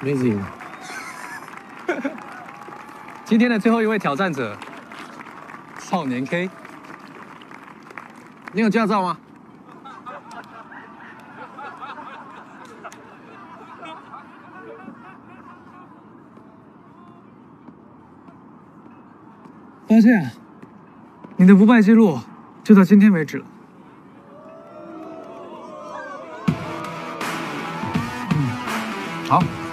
Amazing。 今天的最后一位挑战者，少年 K。 你有驾照吗？ 抱歉啊，你的不败记录就到今天为止了。 好。